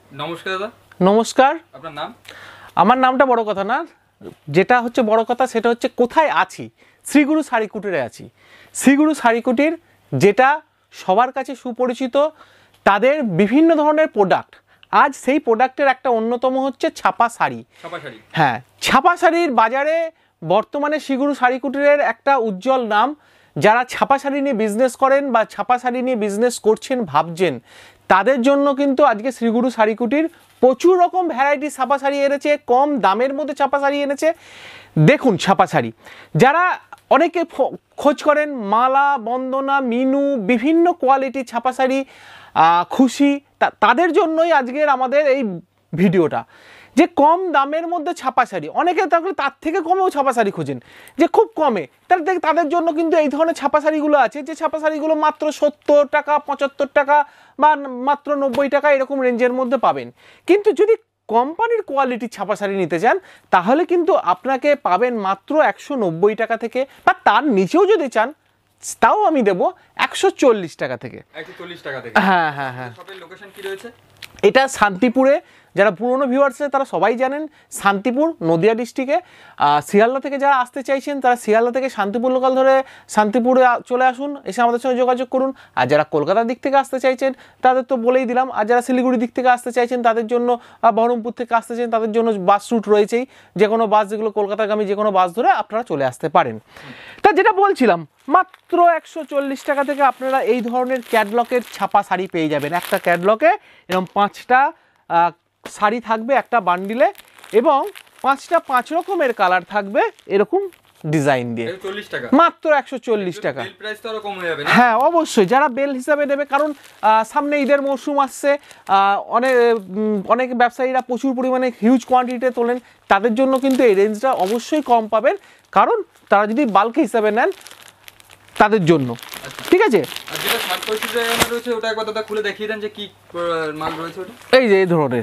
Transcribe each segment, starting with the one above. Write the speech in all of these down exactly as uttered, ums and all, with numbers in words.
নমস্কার দাদা। নমস্কার। আপনার নাম? আমার নামটা বড় কথা না, যেটা হচ্ছে বড় কথা সেটা হচ্ছে কোথায় আছি। শ্রীগুরু শাড়ি কুটিরে আছি। শ্রীগুরু শাড়ি কুটির যেটা সবার কাছে সুপরিচিত, তাদের বিভিন্ন ধরনের প্রোডাক্ট। আজ সেই প্রোডাক্টের একটা অন্যতম হচ্ছে ছাপা শাড়ি। ছাপা শাড়ি, হ্যাঁ, ছাপা শাড়ির বাজারে বর্তমানে শ্রীগুরু শাড়ি কুটিরের একটা উজ্জ্বল নাম। যারা ছাপা শাড়ি নিয়ে বিজনেস করেন বা ছাপা শাড়ি নিয়ে বিজনেস করছেন ভাবছেন, তাদের জন্য কিন্তু আজকে শ্রীগুরু শাড়ি কুটির প্রচুর রকম ভ্যারাইটি ছাপা শাড়ি এনেছে, কম দামের মধ্যে ছাপা শাড়ি এনেছে। দেখুন ছাপা শাড়ি, যারা অনেকে খোঁজ করেন মালা, বন্দনা, মিনু, বিভিন্ন কোয়ালিটির ছাপা শাড়ি খুশি, তাদের জন্যই আজকের আমাদের এই ভিডিওটা। যে কম দামের মধ্যে ছাপা শাড়ি, অনেকে তাহলে তার থেকে কমেও ছাপা শাড়ি খুঁজেন যে খুব কমে, তাহলে তাদের জন্য কিন্তু এই ধরনের ছাপা শাড়িগুলো আছে, যে ছাপা শাড়িগুলো মাত্র সত্তর টাকা, পঁচাত্তর টাকা বা মাত্র নব্বই টাকা এরকম রেঞ্জের মধ্যে পাবেন। কিন্তু যদি কোম্পানির কোয়ালিটির ছাপা শাড়ি নিতে চান, তাহলে কিন্তু আপনাকে পাবেন মাত্র একশো নব্বই টাকা থেকে, বা তার নিচেও যদি চান তাও আমি দেবো একশো চল্লিশ টাকা থেকে। হ্যাঁ হ্যাঁ হ্যাঁ। লোকেশন কি রয়েছে? এটা শান্তিপুরে। যারা পুরনো ভিউয়ার্স তারা সবাই জানেন, শান্তিপুর নদিয়া ডিস্ট্রিক্টে। শিয়ালদা থেকে যারা আসতে চাইছেন, তারা শিয়ালদা থেকে শান্তিপুর লোকাল ধরে শান্তিপুরে চলে আসুন, এসে আমাদের সঙ্গে যোগাযোগ করুন। আর যারা কলকাতার দিক থেকে আসতে চাইছেন তাদের তো বলেই দিলাম। আর যারা শিলিগুড়ির দিক থেকে আসতে চাইছেন তাদের জন্য, বহরমপুর থেকে আসতে চাইছেন তাদের জন্য বাস রুট রয়েছেই। যে কোনো বাস, যেগুলো কলকাতাগামী যে কোনো বাস ধরে আপনারা চলে আসতে পারেন। তা যেটা বলছিলাম, মাত্র একশো চল্লিশ টাকা থেকে আপনারা এই ধরনের ক্যাটলগের ছাপা শাড়ি পেয়ে যাবেন। একটা ক্যাটলগে এরকম পাঁচটা শাড়ি থাকবে একটা বান্ডিলে, এবং পাঁচটা পাঁচ রকমের কালার থাকবে এরকম ডিজাইন দিয়ে, মাত্র একশো চল্লিশ টাকা। হ্যাঁ অবশ্যই, যারা বেল হিসাবে নেবে, কারণ সামনে ঈদের মরশুম আসছে, অনেক অনেক ব্যবসায়ীরা প্রচুর পরিমাণে হিউজ কোয়ান্টিটিতে তোলেন, তাদের জন্য কিন্তু এই রেঞ্জটা অবশ্যই কম পাবেন, কারণ তারা যদি বাল্কে হিসাবে নেন তাদের জন্য। ঠিক আছে, এই যে এই ধরনের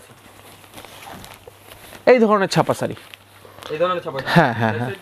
এই ধরনের ছাপা শাড়ি, এই ধরনের ছাপা, হ্যাঁ হ্যাঁ হ্যাঁ,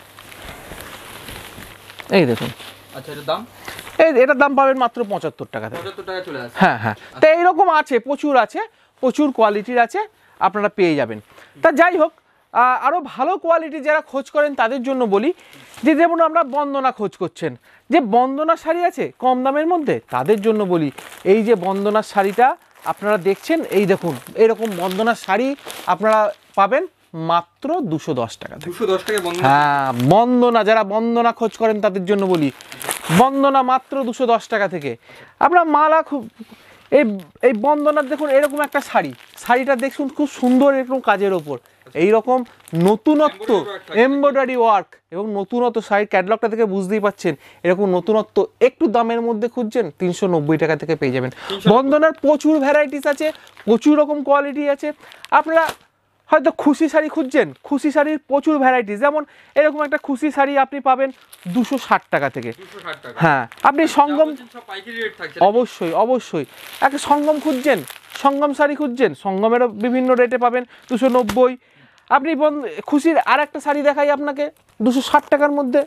এই দেখুন। আচ্ছা, এটার দাম? এই এটার দাম পাবেন মাত্র পঁচাত্তর টাকা থেকে। পঁচাত্তর টাকা চলে আসে। হ্যাঁ হ্যাঁ, তো এইরকম আছে, প্রচুর আছে, প্রচুর কোয়ালিটির আছে, আপনারা পেয়ে যাবেন। তা যাই হোক, আরও ভালো কোয়ালিটি যারা খোঁজ করেন তাদের জন্য বলি, যে যেমন আমরা বন্দনা খোঁজ করছেন, যে বন্দনা শাড়ি আছে কম দামের মধ্যে, তাদের জন্য বলি এই যে বন্দনার শাড়িটা আপনারা দেখছেন, এই দেখুন এরকম বন্দনার শাড়ি আপনারা পাবেন মাত্র দুশো দশ টাকা। দুশো দশ টাকা? হ্যাঁ, বন্দনা, যারা বন্দনা খোঁজ করেন তাদের জন্য বলি বন্দনা মাত্র দুশো দশ টাকা থেকে। আপনার মালা খুব, এই এই বন্দনার দেখুন এরকম একটা শাড়ি, শাড়িটা দেখুন খুব সুন্দর, এরকম কাজের ওপর এইরকম নতুনত্ব এমব্রয়ডারি ওয়ার্ক এবং নতুনত্ব শাড়ি, ক্যাটলগটা থেকে বুঝতেই পাচ্ছেন এরকম নতুনত্ব। একটু দামের মধ্যে খুঁজছেন, তিনশো নব্বই টাকা থেকে পেয়ে যাবেন। বন্দনার প্রচুর ভ্যারাইটিস আছে, প্রচুর রকম কোয়ালিটি আছে। আপনারা হয়তো খুশি শাড়ি খুঁজছেন, খুশি শাড়ির প্রচুর ভ্যারাইটিস, যেমন এরকম একটা খুশি শাড়ি আপনি পাবেন দুশো ষাট টাকা থেকে। হ্যাঁ, আপনি সঙ্গম, অবশ্যই অবশ্যই, একটা সঙ্গম খুঁজছেন, সঙ্গম শাড়ি খুঁজছেন, সঙ্গমেরও বিভিন্ন রেটে পাবেন দুশো নব্বই। আপনি খুশির আর একটা শাড়ি দেখাই আপনাকে দুশো ষাট টাকার মধ্যে,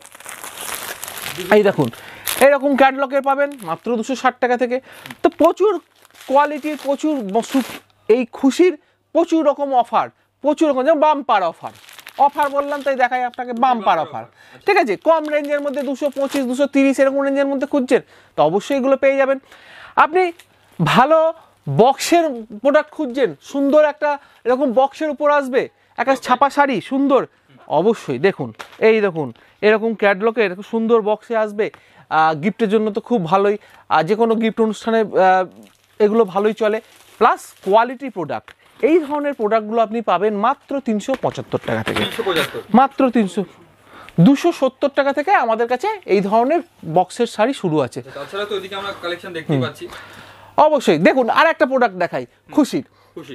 এই দেখুন এরকম ক্যাটলগের পাবেন মাত্র দুশো ষাট টাকা থেকে। তো প্রচুর কোয়ালিটির, প্রচুর এই খুশির প্রচুর রকম অফার, প্রচুর রকম, যেমন বাম্পার অফার, অফার বললাম তাই দেখাই আপনাকে বাম্পার অফার। ঠিক আছে, কম রেঞ্জের মধ্যে দুশো পঁচিশ, দুশো তিরিশ এরকম রেঞ্জের মধ্যে খুঁজছেন তো অবশ্যই এগুলো পেয়ে যাবেন। আপনি ভালো বক্সের প্রোডাক্ট খুঁজছেন, সুন্দর একটা এরকম বক্সের উপর আসবে একটা ছাপা শাড়ি সুন্দর, অবশ্যই দেখুন এই দেখুন এরকম ক্যাটলগের সুন্দর বক্সে আসবে, গিফটের জন্য তো খুব ভালোই, যে কোনো গিফট অনুষ্ঠানে এগুলো ভালোই চলে, প্লাস কোয়ালিটি প্রোডাক্ট। এই ধরনের প্রোডাক্টগুলো আপনি পাবেন মাত্র তিনশো পঁচাত্তর টাকা থেকে, মাত্র তিনশো দুশো সত্তর টাকা থেকে আমাদের কাছে এই ধরনের বক্সের শাড়ি শুরু আছে। তাছাড়া তো ওইদিকে আমরা কালেকশন দেখতে পাচ্ছি। অবশ্যই দেখুন, আর একটা প্রোডাক্ট দেখাই, খুশির। খুশি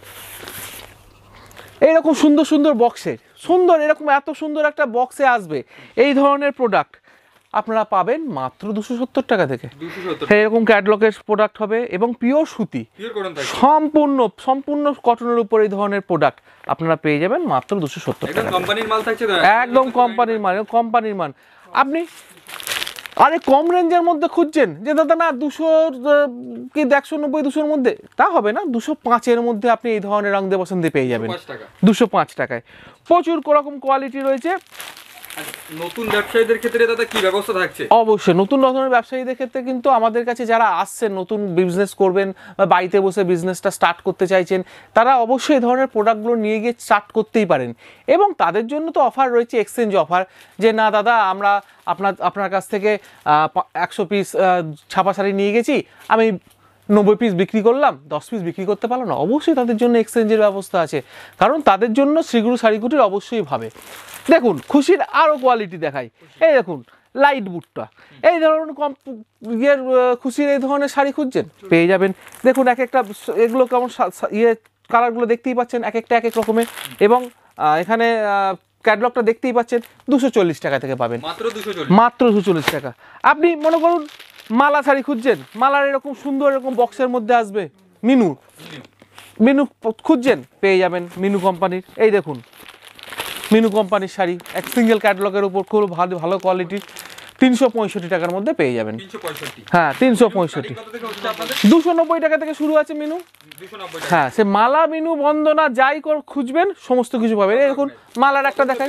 এইরকম সুন্দর সুন্দর বক্সের, সুন্দর এরকম এত সুন্দর একটা বক্সে আসবে এই ধরনের প্রোডাক্ট আপনারা পাবেন মাত্র দুশো সত্তর টাকা থেকে। এরকম ক্যাটলগের প্রোডাক্ট হবে এবং পিওর সুতি, সম্পূর্ণ সম্পূর্ণ কটনের উপর এই ধরনের প্রোডাক্ট আপনারা পেয়ে যাবেন মাত্র দুশো সত্তর টাকা। কোম্পানির মাল থাকছে, একদম কোম্পানির মাল, কোম্পানির মাল। আপনি আরে কম রেঞ্জের মধ্যে খুঁজছেন যে দাদা না দুশো কি একশো নব্বই দুশোর মধ্যে, তা হবে না, দুশো পাঁচের মধ্যে আপনি এই ধরনের রং দিয়ে পছন্দ পেয়ে যাবেন দুশো পাঁচ টাকায়। প্রচুর রকম কোয়ালিটি রয়েছে। নতুন ব্যবসায়ীদের ক্ষেত্রে দাদা কি ব্যবস্থা থাকছে? অবশ্যই নতুন ধরনের ব্যবসায়ীদের ক্ষেত্রে কিন্তু আমাদের কাছে যারা আসছেন নতুন বিজনেস করবেন বা বাড়িতে বসে বিজনেসটা স্টার্ট করতে চাইছেন, তারা অবশ্যই এই ধরনের প্রোডাক্টগুলো নিয়ে গিয়ে স্টার্ট করতেই পারেন। এবং তাদের জন্য তো অফার রয়েছে, এক্সচেঞ্জ অফার, যে না দাদা আমরা আপনার আপনার কাছ থেকে একশো পিস ছাপা শাড়ি নিয়ে গেছি, আমি নব্বই পিস বিক্রি করলাম, দশ পিস বিক্রি করতে পারলো না, অবশ্যই তাদের জন্য এক্সচেঞ্জের ব্যবস্থা আছে, কারণ তাদের জন্য শ্রীগুরু শাড়ি কুটির অবশ্যই ভাবে। দেখুন খুশির আরও কোয়ালিটি দেখাই, এই দেখুন লাইট বুটটা, এই ধরনের কম ইয়ের খুশির এই ধরনের শাড়ি খুঁজছেন পেয়ে যাবেন। দেখুন এক একটা এগুলো কেমন ইয়ে কালারগুলো দেখতেই পাচ্ছেন, এক একটা এক এক রকমের, এবং এখানে ক্যাটলগটা দেখতেই পাচ্ছেন, দুশো চল্লিশ টাকা থেকে পাবেন, মাত্র দুশো চল্লিশ টাকা। আপনি মনে করুন মালা শাড়ি খুঁজছেন, মালার এরকম সুন্দর এরকম বক্সের মধ্যে আসবে, মিনু মিনু খুঁজছেন পেয়ে যাবেন মিনু কোম্পানির। এই দেখুন মিনু কোম্পানির শাড়ি এক সিঙ্গেল ক্যাটলগের উপর খুব ভালো ভালো কোয়ালিটির, তিনশো পঁয়ষট্টি টাকার মধ্যে পেয়ে যাবেন। হ্যাঁ তিনশো পঁয়ষট্টি, দুশো নব্বই টাকা থেকে শুরু আছে মিনু। হ্যাঁ সে মালা মিনু বন্দনা যাই কর খুঁজবেন সমস্ত কিছু পাবেন। এরকম মালার একটা দেখায়,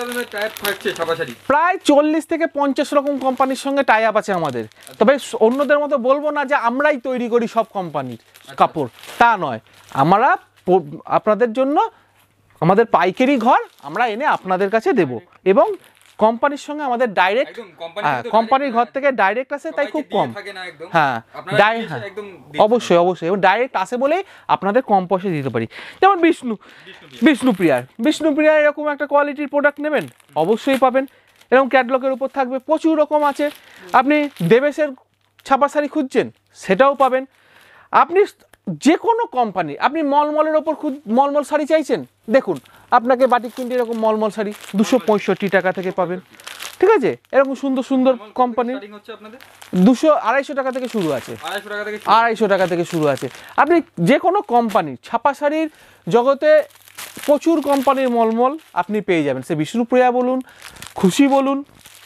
প্রায় চল্লিশ থেকে পঞ্চাশ রকম কোম্পানির সঙ্গে টাই আপ আছে আমাদের। তবে অন্যদের মতো বলবো না যে আমরাই তৈরি করি সব কোম্পানির কাপড়, তা নয়, আমরা আপনাদের জন্য আমাদের পাইকারি ঘর আমরা এনে আপনাদের কাছে দেব, এবং কোম্পানির সঙ্গে আমাদের ডাইরেক্ট, হ্যাঁ কোম্পানির ঘর থেকে ডাইরেক্ট আসে তাই খুব কম, হ্যাঁ হ্যাঁ অবশ্যই অবশ্যই, এবং ডাইরেক্ট আসে বলেই আপনাদের কম পয়সা দিতে পারি। যেমন বিষ্ণু বিষ্ণুপ্রিয়ার বিষ্ণুপ্রিয়ার এরকম একটা কোয়ালিটির প্রোডাক্ট নেবেন অবশ্যই পাবেন, এরকম ক্যাটলগের উপর থাকবে, প্রচুর রকম আছে। আপনি দেবেশের ছাপা শাড়ি খুঁজছেন সেটাও পাবেন। আপনি যে কোনো কোম্পানি, আপনি মলমলের ওপর খুব মলমল শাড়ি চাইছেন, দেখুন আপনাকে বাটিক প্রিন্ট এরকম মলমল শাড়ি দুশো পঁয়ষট্টি টাকা থেকে পাবেন, ঠিক আছে। এরকম সুন্দর সুন্দর কোম্পানি দুশো আড়াইশো টাকা থেকে শুরু আছে, আড়াইশো টাকা থেকে শুরু আছে। আপনি যে কোনো কোম্পানির ছাপা শাড়ির জগতে প্রচুর কোম্পানির মলমল আপনি পেয়ে যাবেন, সে বিষ্ণুপ্রিয়া বলুন, খুশি বলুন।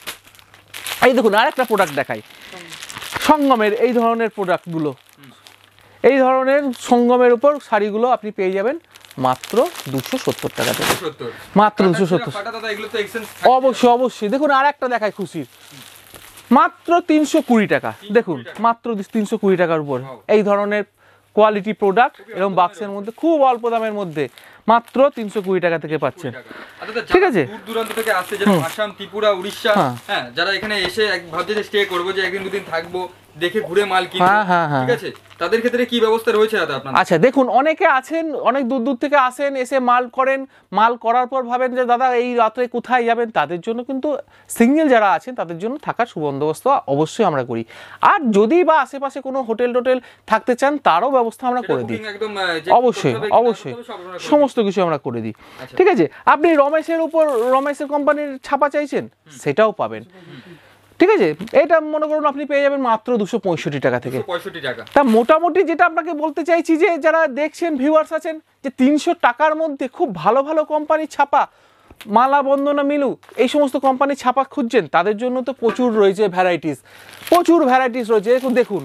এই দেখুন আর একটা প্রোডাক্ট দেখাই, সঙ্গমের এই ধরনের প্রোডাক্টগুলো, এই ধরনের সঙ্গমের উপর শাড়িগুলো আপনি পেয়ে যাবেন মাত্র দুশো সত্তর টাকা থেকে, মাত্র দুশো সত্তর। অবশ্যই অবশ্যই, দেখুন আর একটা দেখায় খুশির, মাত্র তিনশো কুড়ি টাকা, দেখুন মাত্র তিনশো কুড়ি টাকার উপর এই ধরনের কোয়ালিটি প্রোডাক্ট, এবং বাক্সের মধ্যে খুব অল্প দামের মধ্যে মাত্র তিনশো কুড়ি টাকা থেকে পাচ্ছেন, ঠিক আছে। দূর দূরান্ত থেকে আসছে, যেমন আসাম, ত্রিপুরা, উড়িষ্যা, হ্যাঁ যারা এখানে এসে ভাবছে যে স্টে করবো, যে একদিন দুদিন থাকবো, দেখে ঘুরে মাল কিনবো, ঠিক আছে, তাদের ক্ষেত্রে কি ব্যবস্থা রয়েছে দাদা আপনার? আচ্ছা দেখুন অনেকে আছেন অনেক দূর দূর থেকে আসেন, এসে মাল করেন, মাল করার পর ভাবেন যে দাদা এই রাত্রে কোথায় যাবেন, তাদের জন্য কিন্তু সিঙ্গেল যারা আছেন তাদের জন্য থাকার সুবন্দোবস্ত অবশ্যই আমরা করি। আর যদি বা আশেপাশে কোনো হোটেল টোটেল থাকতে চান তারও ব্যবস্থা আমরা করে দিই, অবশ্যই অবশ্যই সমস্ত কিছু আমরা করে দিই, ঠিক আছে। আপনি রমেশের উপর রমেশের কোম্পানির ছাপা চাইছেন সেটাও পাবেন, ঠিক আছে। এটা মনে করুন আপনি পেয়ে যাবেন মাত্র দুশো পঁয়ষট্টি টাকা থেকে। তা মোটামুটি যেটা আপনাকে বলতে চাইছি যে যারা দেখছেন ভিউয়ার্স আছেন, যে তিনশো টাকার মধ্যে খুব ভালো ভালো কোম্পানির ছাপা, মালা বন্দনা মিলু এই সমস্ত কোম্পানির ছাপা খুঁজছেন, তাদের জন্য তো প্রচুর রয়েছে ভ্যারাইটিস, প্রচুর ভ্যারাইটিস রয়েছে। দেখুন দেখুন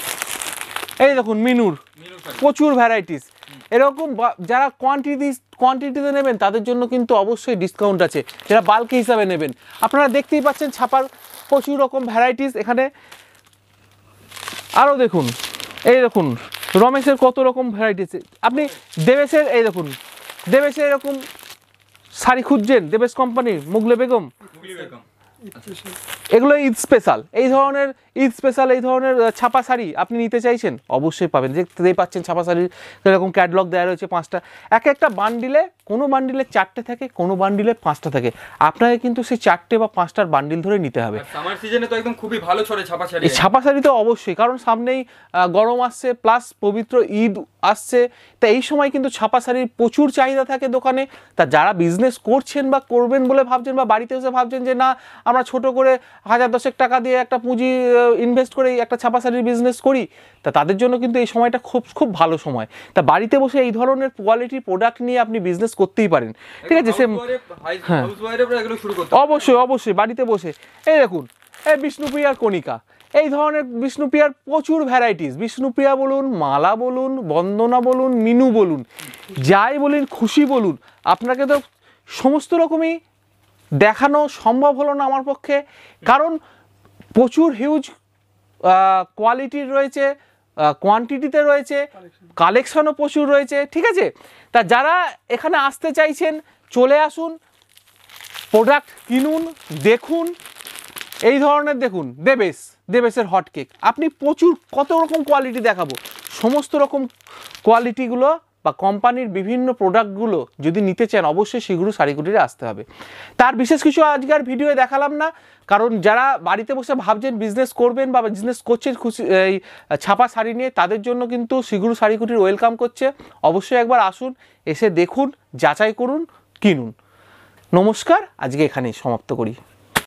এই দেখুন মিনুর প্রচুর ভ্যারাইটিস, এরকম যারা কোয়ান্টিটি কোয়ান্টিটিতে নেবেন তাদের জন্য কিন্তু অবশ্যই ডিসকাউন্ট আছে, যারা বাল্কি হিসাবে নেবেন। আপনারা দেখতেই পাচ্ছেন ছাপার প্রচুর রকম ভ্যারাইটিস এখানে। আরও দেখুন এই দেখুন রমেশের কত রকম ভ্যারাইটিস, আপনি দেবেশের এই দেখুন দেবেশের এরকম শাড়ি খুঁজছেন, দেবেশ কোম্পানির মুগলে বেগম, এগুলো ঈদ স্পেশাল, এই ধরনের ঈদ স্পেশাল এই ধরনের ছাপা শাড়ি আপনি নিতে চাইছেন অবশ্যই পাবেন। দেখতেই পাচ্ছেন ছাপা শাড়ির এরকম ক্যাটলগ দেওয়া রয়েছে পাঁচটা, এক একটা বান্ডিলে, কোনো বান্ডিলে চারটে থাকে, কোনো বান্ডিলে পাঁচটা থাকে, আপনাকে কিন্তু সেই চারটে বা পাঁচটার বান্ডিল ধরে নিতে হবে। সামার সিজনে তো একদম খুবই ভালো চলে ছাপা শাড়ি, এই ছাপা শাড়ি তো অবশ্যই, কারণ সামনেই গরম আসছে প্লাস পবিত্র ঈদ আসছে, তা এই সময় কিন্তু ছাপা শাড়ির প্রচুর চাহিদা থাকে দোকানে। তা যারা বিজনেস করছেন বা করবেন বলে ভাবছেন, বা বাড়িতে এসে ভাবছেন যে না আমরা ছোট করে হাজার দশেক টাকা দিয়ে একটা পুঁজি ইনভেস্ট করে একটা ছাপা শাড়ির বিজনেস করি, তা তাদের জন্য কিন্তু এই সময়টা খুব খুব ভালো সময়। তা বাড়িতে বসে এই ধরনের কোয়ালিটির প্রোডাক্ট নিয়ে আপনি বিজনেস করতেই পারেন, ঠিক আছে। সে হ্যাঁ অবশ্যই অবশ্যই বাড়িতে বসে এই দেখুন এই বিষ্ণুপ্রিয়ার কণিকা, এই ধরনের বিষ্ণুপ্রিয়ার প্রচুর ভ্যারাইটিস। বিষ্ণুপ্রিয়া বলুন, মালা বলুন, বন্দনা বলুন, মিনু বলুন, যাই বলুন, খুশি বলুন, আপনাকে তো সমস্ত রকমই দেখানো সম্ভব হলো না আমার পক্ষে, কারণ প্রচুর হিউজ কোয়ালিটির রয়েছে, কোয়ান্টিটিতে রয়েছে, কালেকশনও প্রচুর রয়েছে, ঠিক আছে। তা যারা এখানে আসতে চাইছেন চলে আসুন, প্রোডাক্ট কিনুন, দেখুন। এই ধরনের দেখুন দেবেশ, দেবেশের হটকেক, আপনি প্রচুর কত রকম কোয়ালিটি দেখাবো, সমস্ত রকম কোয়ালিটিগুলো বা কোম্পানির বিভিন্ন প্রোডাক্টগুলো যদি নিতে চান অবশ্যই শিগুরু শাড়ি কুটিরে আসতে হবে। তার বিশেষ কিছু আজকের ভিডিও দেখালাম না, কারণ যারা বাড়িতে বসে ভাবছেন বিজনেস করবেন বা বিজনেস করছেন খুশি এই ছাপা শাড়ি নিয়ে, তাদের জন্য কিন্তু শিগুরু শাড়ি কুটির ওয়েলকাম করছে। অবশ্যই একবার আসুন, এসে দেখুন, যাচাই করুন, কিনুন। নমস্কার, আজকে এখানেই সমাপ্ত করি।